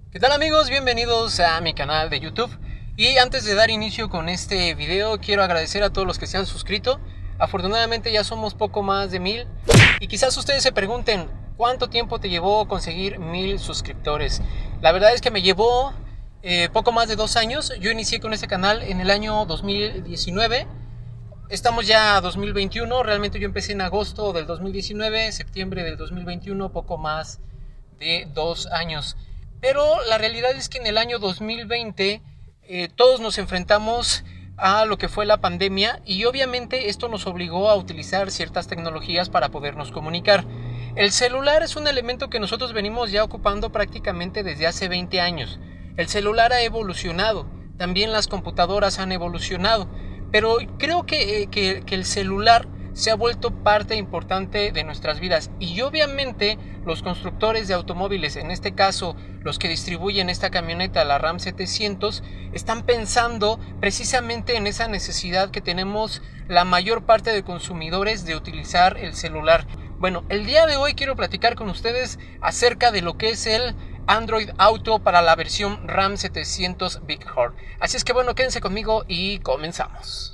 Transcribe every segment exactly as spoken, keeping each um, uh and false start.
¿Qué tal amigos? Bienvenidos a mi canal de YouTube. Y antes de dar inicio con este video, quiero agradecer a todos los que se han suscrito. Afortunadamente ya somos poco más de mil. Y quizás ustedes se pregunten, ¿cuánto tiempo te llevó conseguir mil suscriptores? La verdad es que me llevó eh, poco más de dos años. Yo inicié con este canal en el año dos mil diecinueve. Estamos ya a dos mil veintiuno. Realmente yo empecé en agosto del dos mil diecinueve, septiembre del dos mil veintiuno, poco más de dos años. Pero la realidad es que en el año dos mil veinte eh, todos nos enfrentamos a lo que fue la pandemia y obviamente esto nos obligó a utilizar ciertas tecnologías para podernos comunicar. El celular es un elemento que nosotros venimos ya ocupando prácticamente desde hace veinte años. El celular ha evolucionado, también las computadoras han evolucionado, pero creo que, eh, que, que el celular se ha vuelto parte importante de nuestras vidas y obviamente los constructores de automóviles, en este caso los que distribuyen esta camioneta, la Ram setecientos, están pensando precisamente en esa necesidad que tenemos la mayor parte de consumidores de utilizar el celular. Bueno, el día de hoy quiero platicar con ustedes acerca de lo que es el Android Auto para la versión Ram setecientos Bighorn. Así es que bueno, quédense conmigo y comenzamos.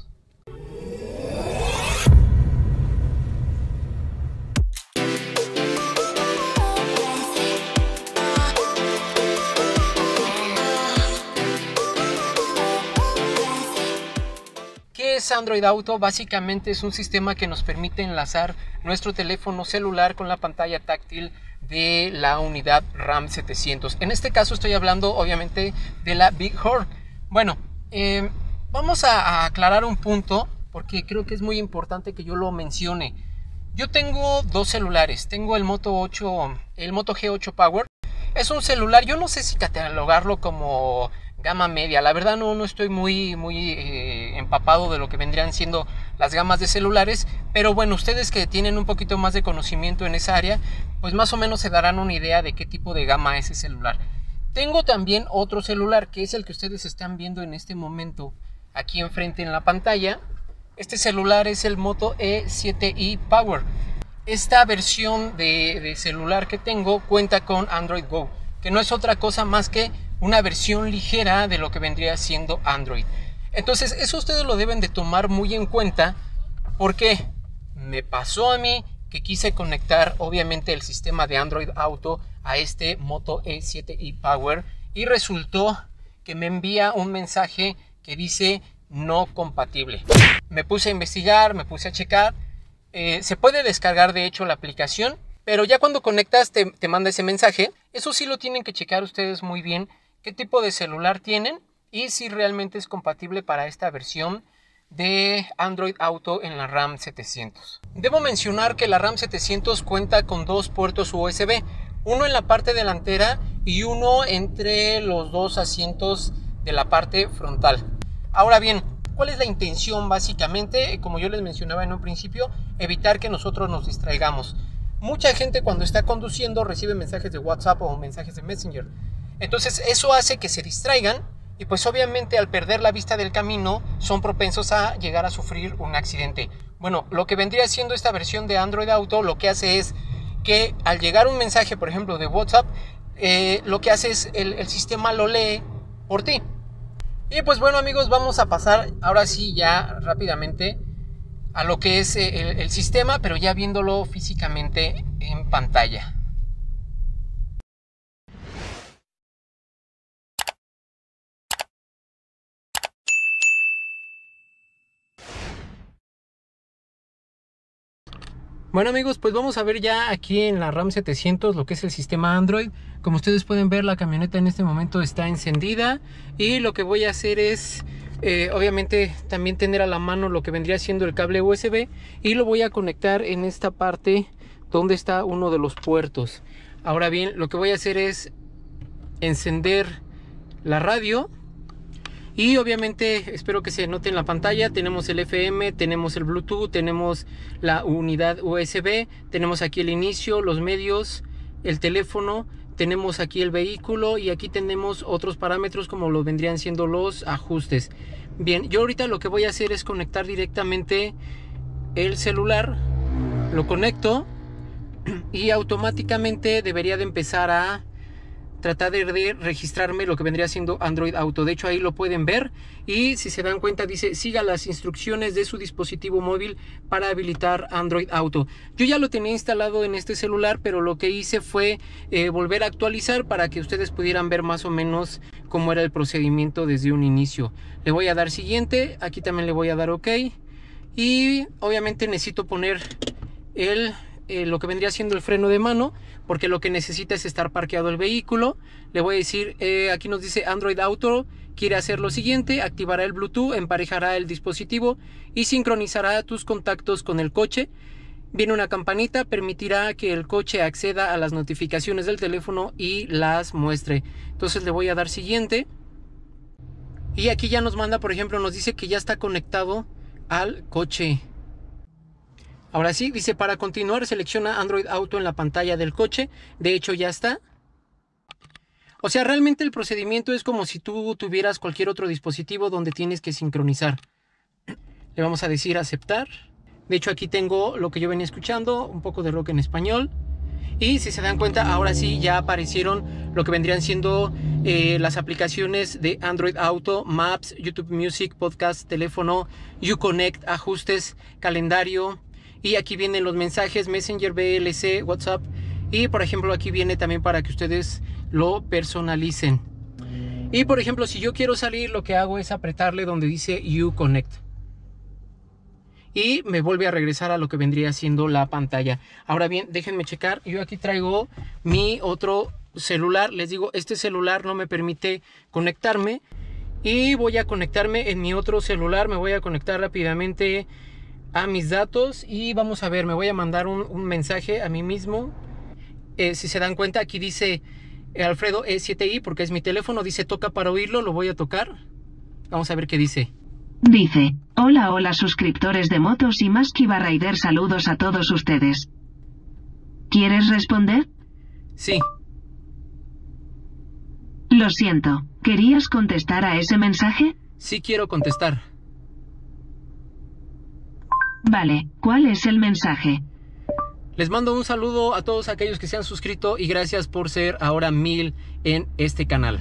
¿Qué es Android Auto? Básicamente es un sistema que nos permite enlazar nuestro teléfono celular con la pantalla táctil de la unidad Ram setecientos. En este caso estoy hablando obviamente de la Bighorn. Bueno, eh, vamos a, a aclarar un punto porque creo que es muy importante que yo lo mencione. Yo tengo dos celulares. Tengo el Moto ocho, el Moto G ocho Power. Es un celular, yo no sé si catalogarlo como gama media, la verdad no, no estoy muy, muy eh, empapado de lo que vendrían siendo las gamas de celulares, pero bueno, ustedes que tienen un poquito más de conocimiento en esa área, pues más o menos se darán una idea de qué tipo de gama es ese celular. Tengo también otro celular que es el que ustedes están viendo en este momento aquí enfrente en la pantalla. Este celular es el Moto E siete i Power. Esta versión de, de celular que tengo cuenta con Android Go, que no es otra cosa más que una versión ligera de lo que vendría siendo Android. Entonces eso ustedes lo deben de tomar muy en cuenta porque me pasó a mí que quise conectar obviamente el sistema de Android Auto a este Moto E siete i Power y resultó que me envía un mensaje que dice no compatible. Me puse a investigar, me puse a checar. Eh, se puede descargar de hecho la aplicación, pero ya cuando conectas te, te manda ese mensaje. Eso sí lo tienen que checar ustedes muy bien, qué tipo de celular tienen y si realmente es compatible para esta versión de Android Auto en la Ram setecientos. Debo mencionar que la Ram setecientos cuenta con dos puertos U S B, uno en la parte delantera y uno entre los dos asientos de la parte frontal. Ahora bien, ¿cuál es la intención básicamente? Como yo les mencionaba en un principio, evitar que nosotros nos distraigamos. Mucha gente cuando está conduciendo recibe mensajes de WhatsApp o mensajes de Messenger. Entonces eso hace que se distraigan y pues obviamente al perder la vista del camino son propensos a llegar a sufrir un accidente. Bueno, lo que vendría siendo esta versión de Android Auto lo que hace es que al llegar un mensaje, por ejemplo, de WhatsApp, eh, lo que hace es el, el sistema lo lee por ti. Y pues bueno amigos, vamos a pasar ahora sí ya rápidamente a lo que es el, el sistema, pero ya viéndolo físicamente en pantalla. Bueno amigos, pues vamos a ver ya aquí en la Ram setecientos lo que es el sistema Android. Como ustedes pueden ver, la camioneta en este momento está encendida y lo que voy a hacer es eh, obviamente también tener a la mano lo que vendría siendo el cable U S B y lo voy a conectar en esta parte donde está uno de los puertos. Ahora bien, lo que voy a hacer es encender la radio. Y obviamente espero que se note en la pantalla. Tenemos el F M, tenemos el Bluetooth, tenemos la unidad U S B, tenemos aquí el inicio, los medios, el teléfono, tenemos aquí el vehículo y aquí tenemos otros parámetros como lo vendrían siendo los ajustes. Bien, yo ahorita lo que voy a hacer es conectar directamente el celular, lo conecto y automáticamente debería de empezar a tratar de, de registrarme lo que vendría siendo Android Auto. De hecho ahí lo pueden ver y si se dan cuenta dice siga las instrucciones de su dispositivo móvil para habilitar Android Auto. Yo ya lo tenía instalado en este celular, pero lo que hice fue eh, volver a actualizar para que ustedes pudieran ver más o menos cómo era el procedimiento desde un inicio. Le voy a dar siguiente, aquí también le voy a dar OK y obviamente necesito poner el Eh, lo que vendría siendo el freno de mano, porque lo que necesita es estar parqueado el vehículo. Le voy a decir, eh, aquí nos dice Android Auto quiere hacer lo siguiente: activará el Bluetooth, emparejará el dispositivo y sincronizará tus contactos con el coche. Viene una campanita, permitirá que el coche acceda a las notificaciones del teléfono y las muestre. Entonces le voy a dar siguiente y aquí ya nos manda, por ejemplo, nos dice que ya está conectado al coche. Ahora sí, dice para continuar selecciona Android Auto en la pantalla del coche. De hecho ya está. O sea, realmente el procedimiento es como si tú tuvieras cualquier otro dispositivo donde tienes que sincronizar. Le vamos a decir aceptar. De hecho aquí tengo lo que yo venía escuchando, un poco de rock en español. Y si se dan cuenta, ahora sí ya aparecieron lo que vendrían siendo eh, las aplicaciones de Android Auto: Maps, YouTube Music, Podcast, teléfono, Uconnect, ajustes, calendario. Y aquí vienen los mensajes, Messenger, V L C, WhatsApp. Y por ejemplo aquí viene también para que ustedes lo personalicen. Y por ejemplo si yo quiero salir, lo que hago es apretarle donde dice Uconnect. Y me vuelve a regresar a lo que vendría siendo la pantalla. Ahora bien, déjenme checar. Yo aquí traigo mi otro celular. Les digo, este celular no me permite conectarme. Y voy a conectarme en mi otro celular. Me voy a conectar rápidamente a mis datos y vamos a ver, me voy a mandar un, un mensaje a mí mismo. Eh, si se dan cuenta, aquí dice eh, Alfredo E siete i porque es mi teléfono. Dice toca para oírlo, lo voy a tocar. Vamos a ver qué dice. Dice, hola hola suscriptores de Motos y más Kiva Rider, saludos a todos ustedes. ¿Quieres responder? Sí. Lo siento, ¿querías contestar a ese mensaje? Sí quiero contestar. Vale, ¿cuál es el mensaje? Les mando un saludo a todos aquellos que se han suscrito y gracias por ser ahora mil en este canal.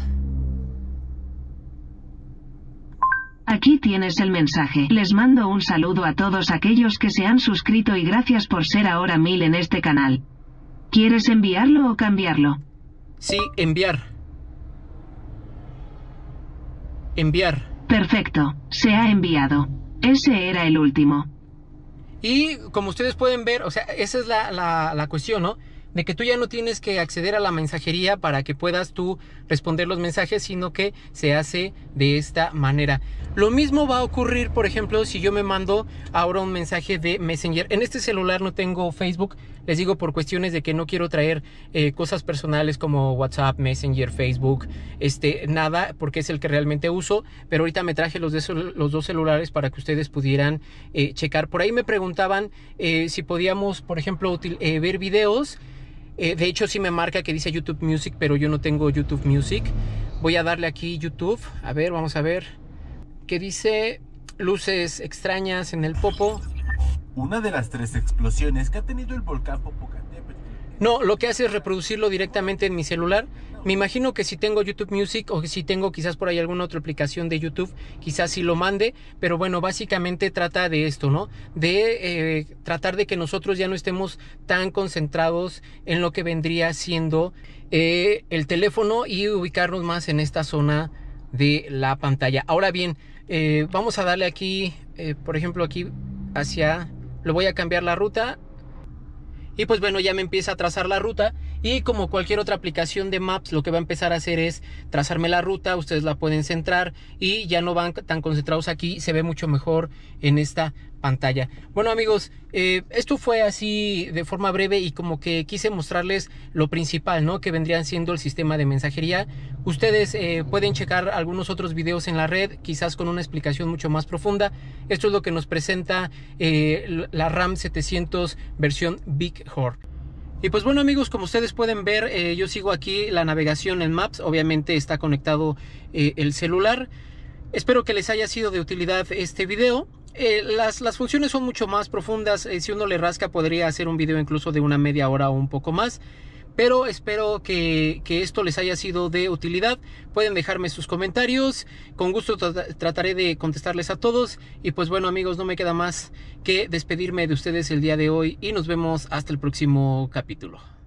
Aquí tienes el mensaje. Les mando un saludo a todos aquellos que se han suscrito y gracias por ser ahora mil en este canal. ¿Quieres enviarlo o cambiarlo? Sí, enviar. Enviar. Perfecto, se ha enviado. Ese era el último. Y como ustedes pueden ver, o sea, esa es la, la, la cuestión, ¿no? De que tú ya no tienes que acceder a la mensajería para que puedas tú responder los mensajes, sino que se hace de esta manera. Lo mismo va a ocurrir, por ejemplo, si yo me mando ahora un mensaje de Messenger. En este celular no tengo Facebook, les digo por cuestiones de que no quiero traer eh, cosas personales como WhatsApp, Messenger, Facebook, este, nada, porque es el que realmente uso. Pero ahorita me traje los, de los dos celulares para que ustedes pudieran eh, checar. Por ahí me preguntaban eh, si podíamos, por ejemplo, eh, ver videos. Eh, de hecho sí me marca que dice YouTube Music, pero yo no tengo YouTube Music. Voy a darle aquí YouTube. A ver, vamos a ver. ¿Qué dice? Luces extrañas en el Popo. Una de las tres explosiones que ha tenido el volcán Popocatépetl. No, lo que hace es reproducirlo directamente en mi celular. Me imagino que si tengo YouTube Music o si tengo quizás por ahí alguna otra aplicación de YouTube, quizás sí lo mande. Pero bueno, básicamente trata de esto, ¿no? De eh, tratar de que nosotros ya no estemos tan concentrados en lo que vendría siendo eh, el teléfono y ubicarnos más en esta zona de la pantalla. Ahora bien, eh, vamos a darle aquí, eh, por ejemplo aquí hacia... Le voy a cambiar la ruta. Y pues bueno, ya me empieza a trazar la ruta. Y como cualquier otra aplicación de Maps, lo que va a empezar a hacer es trazarme la ruta. Ustedes la pueden centrar y ya no van tan concentrados aquí. Se ve mucho mejor en esta pantalla. Bueno amigos, eh, esto fue así de forma breve y como que quise mostrarles lo principal, ¿no? Que vendrían siendo el sistema de mensajería. Ustedes eh, pueden checar algunos otros videos en la red, quizás con una explicación mucho más profunda. Esto es lo que nos presenta eh, la RAM setecientos versión Bighorn. Y pues bueno amigos, como ustedes pueden ver, eh, yo sigo aquí la navegación en Maps. Obviamente está conectado eh, el celular. Espero que les haya sido de utilidad este video. Eh, las, las funciones son mucho más profundas. Eh, si uno le rasca podría hacer un video incluso de una media hora o un poco más. pero espero que, que esto les haya sido de utilidad. Pueden dejarme sus comentarios, con gusto tra- trataré de contestarles a todos. Y pues bueno amigos, no me queda más que despedirme de ustedes el día de hoy y nos vemos hasta el próximo capítulo.